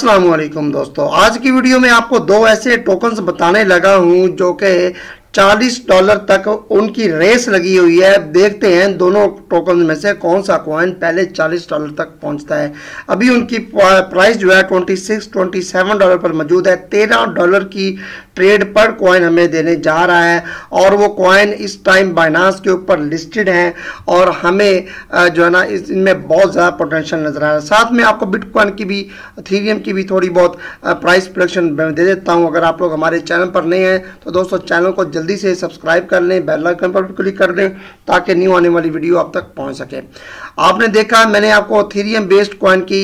अस्सलामुअलैकुम दोस्तों, आज की वीडियो में आपको दो ऐसे टोकन्स बताने लगा हूं जो कि $40 तक उनकी रेस लगी हुई है। देखते हैं दोनों टोकन में से कौन सा कॉइन पहले $40 तक पहुंचता है। अभी उनकी प्राइस जो है $27 पर मौजूद है। $13 की ट्रेड पर कॉइन हमें देने जा रहा है और वो कॉइन इस टाइम बाइनांस के ऊपर लिस्टेड हैं और हमें जो है ना इनमें बहुत ज़्यादा पोटेंशियल नजर आ रहा है। साथ में आपको बिटकॉइन की भी, इथेरियम की भी थोड़ी बहुत प्राइस प्रेडिक्शन दे देता हूं। अगर आप लोग हमारे चैनल पर नए हैं तो दोस्तों चैनल को जल्दी से सब्सक्राइब कर लें, बेल आइकन पर क्लिक कर दें ताकि न्यू आने वाली वीडियो आप तक पहुंच सके। आपने देखा मैंने आपको इथेरियम बेस्ड कॉइन की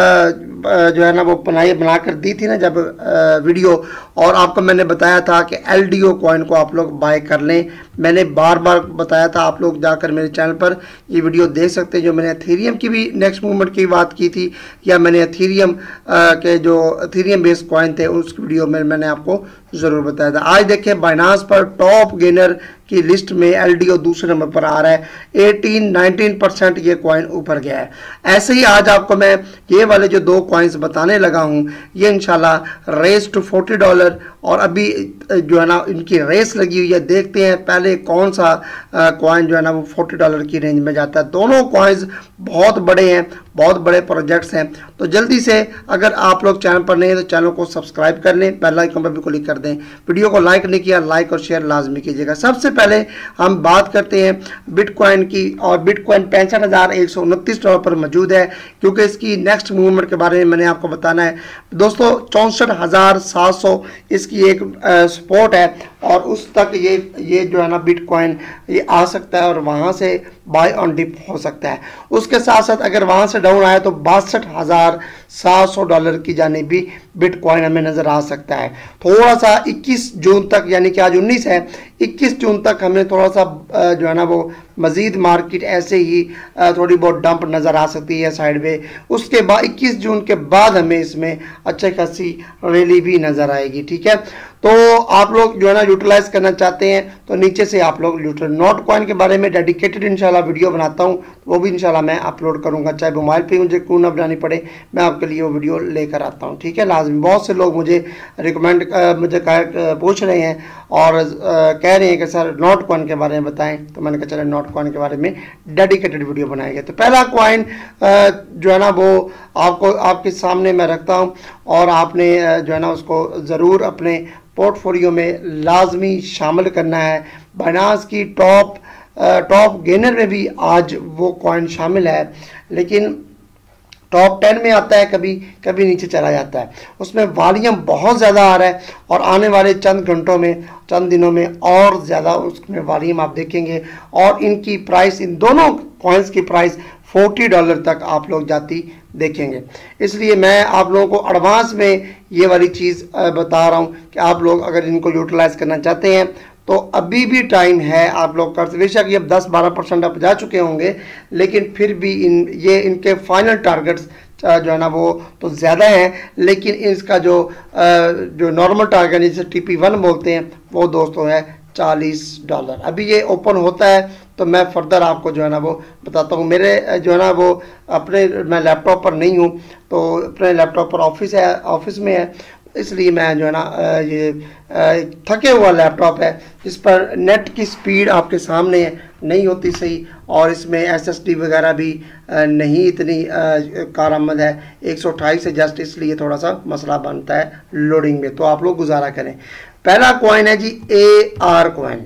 जो है ना वो बनाकर दी थी ना जब वीडियो, और आपको मैंने बताया था कि LDO कॉइन को आप लोग बाय कर लें। मैंने बार बार बताया था, आप लोग जाकर मेरे चैनल पर ये वीडियो देख सकते हैं जो मैंने इथेरियम की भी नेक्स्ट मूवमेंट की बात की थी, या मैंने इथेरियम के जो इथेरियम बेस्ड कॉइन थे उस वीडियो में मैंने आपको ज़रूर बताया था। आज देखें बाइनांस पर टॉप गेनर की लिस्ट में LDO दूसरे नंबर पर आ रहा है। 18-19% ये कॉइन ऊपर गया है। ऐसे ही आज आपको मैं ये वाले जो दो कॉइन्स बताने लगा हूँ ये इंशाल्लाह रेस टू $40 और अभी जो है ना इनकी रेस लगी हुई है। देखते हैं पहले कौन सा कॉइन जो है ना वो $40 की रेंज में जाता है। दोनों कॉइन्स बहुत बड़े हैं, बहुत बड़े प्रोजेक्ट्स हैं, तो जल्दी से अगर आप लोग चैनल पर नहीं हैं तो चैनल को सब्सक्राइब कर लें, बेल आइकन पर भी क्लिक कर दें। वीडियो को लाइक नहीं किया, लाइक और शेयर लाजमी कीजिएगा। सबसे पहले हम बात करते हैं बिटकॉइन की, और बिटकॉइन $65,129 पर मौजूद है क्योंकि इसकी नेक्स्ट मूवमेंट के बारे में मैंने आपको बताना है दोस्तों। 64,700 इसकी एक सपोर्ट है और उस तक ये जो है ना बिटकॉइन ये आ सकता है और वहाँ से बाय ऑन डिप हो सकता है। उसके साथ साथ अगर वहाँ से डाउन आया तो $62,700 की जाने भी बिटकॉइन हमें नज़र आ सकता है। थोड़ा सा 21 जून तक, यानी कि आज 19 है, 21 जून तक हमें थोड़ा सा जो है ना वो मज़ीद मार्केट ऐसे ही थोड़ी बहुत डंप नज़र आ सकती है साइड में। उसके बाद 21 जून के बाद हमें इसमें अच्छी खासी रैली भी नज़र आएगी। ठीक है, तो आप लोग जो है ना यूटिलाइज करना चाहते हैं तो नीचे से आप लोग नोट कॉइन के बारे में डेडिकेटेड इंशाल्लाह वीडियो बनाता हूं, वो भी इंशाल्लाह मैं अपलोड करूंगा, चाहे मोबाइल पे मुझे क्यों ना बनानी पड़े, मैं आपके लिए वो वीडियो लेकर आता हूं। ठीक है, लाजमी। बहुत से लोग मुझे रिकमेंड मुझे पूछ रहे हैं और कह रहे हैं कि सर नोट कॉइन के बारे में बताएं, तो मैंने कहा चले नोट कॉइन के बारे में डेडिकेटेड वीडियो बनाएंगे। तो पहला कॉइन जो है ना वो आपके सामने मैं रखता हूँ और आपने जो है ना उसको ज़रूर अपने पोर्टफोलियो में लाजमी शामिल करना है। बाइनांस की टॉप गेनर में भी आज वो कॉइन शामिल है, लेकिन टॉप 10 में आता है, कभी कभी नीचे चला जाता है। उसमें वॉल्यूम बहुत ज़्यादा आ रहा है और आने वाले चंद घंटों में, चंद दिनों में और ज़्यादा उसमें वॉल्यूम आप देखेंगे और इनकी प्राइस, इन दोनों कॉइन्स की प्राइस $40 तक आप लोग जाती देखेंगे। इसलिए मैं आप लोगों को एडवांस में ये वाली चीज़ बता रहा हूँ कि आप लोग अगर इनको यूटिलाइज करना चाहते हैं तो अभी भी टाइम है, आप लोग कर सकते। बेशक ये 10-12% आप जा चुके होंगे, लेकिन फिर भी इनके फाइनल टारगेट्स जो है ना वो तो ज़्यादा है, लेकिन इसका जो नॉर्मल टारगेट जिसे TP1 बोलते हैं वो दोस्तों है $40। अभी ये ओपन होता है तो मैं फर्दर आपको जो है ना वो बताता हूँ। मेरे जो है ना वो मैं लैपटॉप पर नहीं हूँ, तो अपने लैपटॉप पर ऑफिस में है, इसलिए मैं जो है ना ये थके हुआ लैपटॉप है जिस पर नेट की स्पीड आपके सामने नहीं होती सही, और इसमें SSD वगैरह भी नहीं इतनी कारआमद है। 128 से जस्ट, इसलिए थोड़ा सा मसला बनता है लोडिंग में, तो आप लोग गुजारा करें। पहला कॉइन है जी AR कॉइन।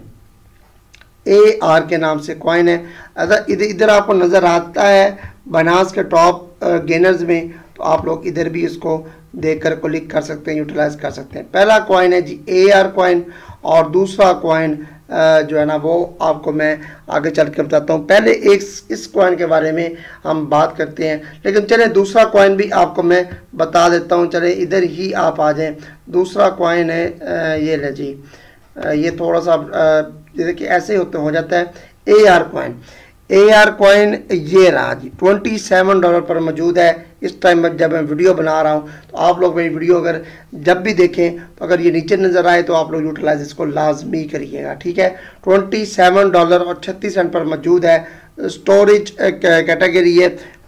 AR के नाम से कॉइन है। अगर इधर आपको नज़र आता है बाइनांस के टॉप गेनर्स में, तो आप लोग इधर भी इसको देखकर क्लिक कर सकते हैं, यूटिलाइज कर सकते हैं। पहला कॉइन है जी AR कॉइन और दूसरा कॉइन जो है ना वो आपको मैं आगे चल के बताता हूँ। पहले इस कॉइन के बारे में हम बात करते हैं, लेकिन चले दूसरा कॉइन भी आपको मैं बता देता हूँ। चले इधर ही आप आ जाएं। दूसरा कॉइन है ये ले जी, ये थोड़ा सा जैसे कि ऐसे हो जाता है AR कॉइन। AR कॉइन ये रहा जी, $27 पर मौजूद है इस टाइम जब मैं वीडियो बना रहा हूँ। तो आप लोग मेरी वीडियो अगर जब भी देखें तो अगर ये नीचे नज़र आए तो आप लोग यूटिलाइज इसको लाजमी करिएगा। ठीक है, $27.36 पर मौजूद है। स्टोरेज कैटेगरी है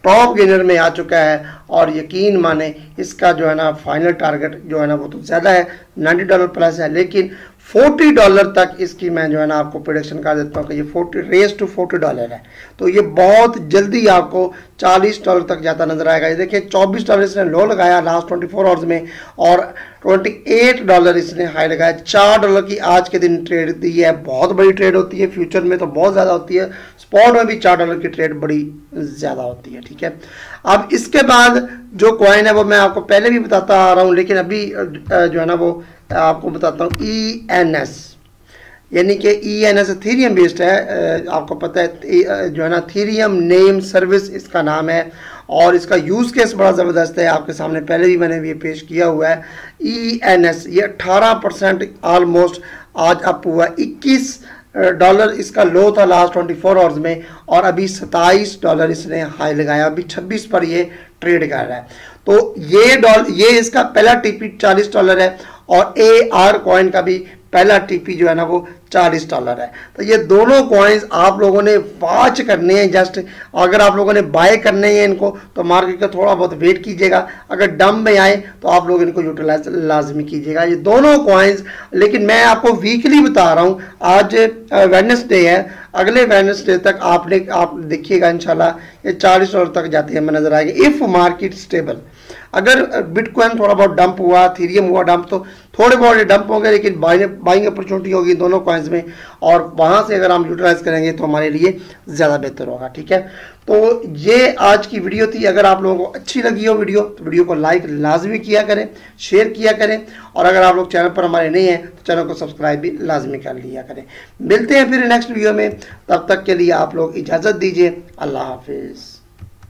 टॉप गेनर में आ चुका है और यकीन माने इसका जो है ना फाइनल टारगेट जो है ना वो तो ज़्यादा है, $90 प्लस है, लेकिन $40 तक इसकी मैं जो है ना आपको प्रोडिक्शन कर देता हूँ कि ये 40 रेस टू $40 है। तो ये बहुत जल्दी आपको $40 तक जाता नजर आएगा। ये देखिए $24 इसने लो लगाया लास्ट 24 आवर्स में और $28 इसने हाई लगाया। $4 की आज के दिन ट्रेड दी है, बहुत बड़ी ट्रेड होती है, फ्यूचर में तो बहुत ज़्यादा होती है, स्पॉट में भी $4 की ट्रेड बड़ी ज़्यादा होती है। ठीक है, अब इसके बाद जो कॉइन है वो मैं आपको पहले भी बताता आ रहा हूँ, लेकिन अभी जो है ना वो आपको बताता हूँ ENS, यानी कि ENS इथेरियम बेस्ड है। आपको पता है जो है ना इथेरियम नेम सर्विस इसका नाम है और इसका यूज़ केस बड़ा ज़बरदस्त है, आपके सामने पहले भी मैंने ये पेश किया हुआ है। ENS ये 18% ऑलमोस्ट आज अप हुआ। $21 इसका लो था लास्ट 24 आवर्स में और अभी $27 इसने हाई लगाया, अभी 26 पर ये ट्रेड कर रहा है। तो ये इसका पहला टीपी $40 है और AR कॉइन का भी पहला टीपी जो है ना वो $40 है। तो ये दोनों कॉइन्स आप लोगों ने वॉच करने हैं। जस्ट अगर आप लोगों ने बाय करने हैं इनको तो मार्केट का थोड़ा बहुत वेट कीजिएगा, अगर डंप में आए तो आप लोग इनको यूटिलाइज लाजमी कीजिएगा, ये दोनों कॉइन्स। लेकिन मैं आपको वीकली बता रहा हूँ, आज वेडनेसडे है, अगले वेडनेसडे तक आप देखिएगा इंशाल्लाह ये $40 तक जाते हैं हमें नजर आएगा इफ मार्केट स्टेबल। अगर बिटकॉइन थोड़ा बहुत डंप हुआ, इथेरियम हुआ डंप, तो थोड़े बहुत डंप हो गए, लेकिन बाइंग अपॉर्चुनिटी होगी दोनों कॉइन्स में और वहां से अगर हम यूटिलाइज करेंगे तो हमारे लिए ज़्यादा बेहतर होगा। ठीक है, तो ये आज की वीडियो थी। अगर आप लोगों को अच्छी लगी हो वीडियो तो वीडियो को लाइक लाजमी किया करें, शेयर किया करें और अगर आप लोग चैनल पर हमारे नहीं हैं तो चैनल को सब्सक्राइब भी लाजमी कर लिया करें। मिलते हैं फिर नेक्स्ट वीडियो में, तब तक के लिए आप लोग इजाज़त दीजिए। अल्लाह हाफिज़।